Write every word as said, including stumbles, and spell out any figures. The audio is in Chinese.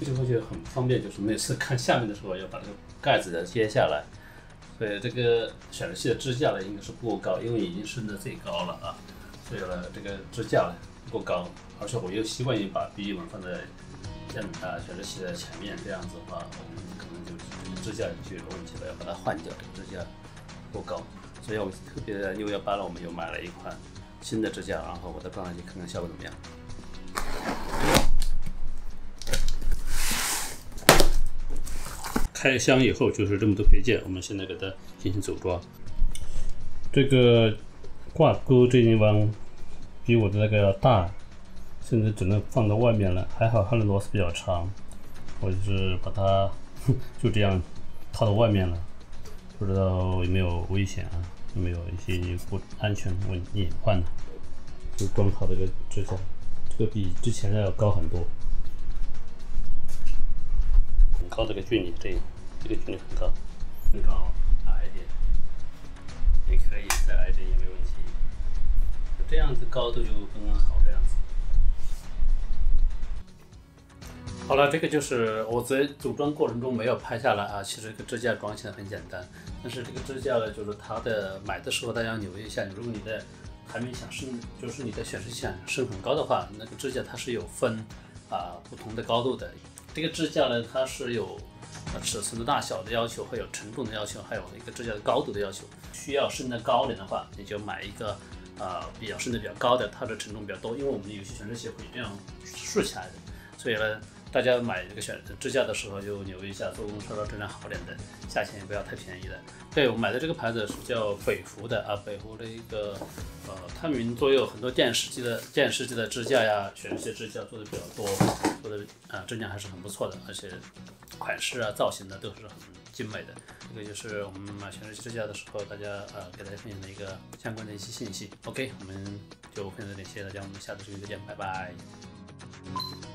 就会觉得很不方便，就是每次看下面的时候要把这个盖子的揭下来，所以这个显示器的支架呢应该是不够高，因为已经升得最高了啊，所以呢这个支架呢不够高，而且我又习惯于把笔记本放在键啊显示器的前面，这样子的话，我们可能就是这个支架就有问题了，要把它换掉，这个支架不够高，所以我们特别的六幺八了，我们又买了一款新的支架，然后我再放上去看看效果怎么样。开箱以后就是这么多配件，我们现在给它进行组装。这个挂钩这地方比我的那个要大，甚至只能放到外面了。还好它的螺丝比较长，我就是把它就这样套到外面了。不知道有没有危险啊？有没有一些不安全问隐患呢？就装好这个支架，这个比之前的要高很多。很高这个距离，这这个距离很高，更高矮一点，也可以再矮一点也没问题。这样子高度就刚刚好，这样子。好了，这个就是我在组装过程中没有拍下来啊。其实这个支架装起来很简单，但是这个支架呢，就是它的买的时候大家要留意一下，如果你的还没想升，就是你的显示器想升很高的话，那个支架它是有分啊不同的高度的。这个支架呢，它是有呃尺寸的大小的要求，会有承重的要求，还有一个支架的高度的要求。需要升得高点的话，你就买一个呃比较升得比较高的，它的承重比较多，因为我们有些显示器会这样竖起来的，所以呢。大家买这个选支架的时候就留意一下，做工稍稍质量好点的，价钱也不要太便宜的。对，我买的这个牌子是叫北湖的啊，北湖的一个呃，他们做有很多电视机的电视机的支架呀，显示器支架做的比较多，做的啊质量还是很不错的，而且款式啊造型呢都是很精美的。这个就是我们买显示器支架的时候，大家呃给大家分享的一个相关的一些信息。OK， 我们就分享这点，谢谢大家，我们下次视频再见，拜拜。